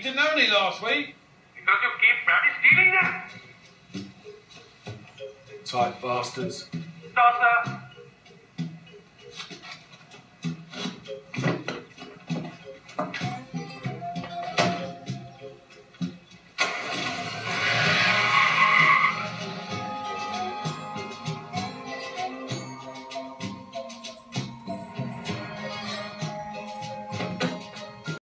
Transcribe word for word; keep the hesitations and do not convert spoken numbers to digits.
cannoli last week. Because you keep bloody stealing them. Tight bastards. Tosser.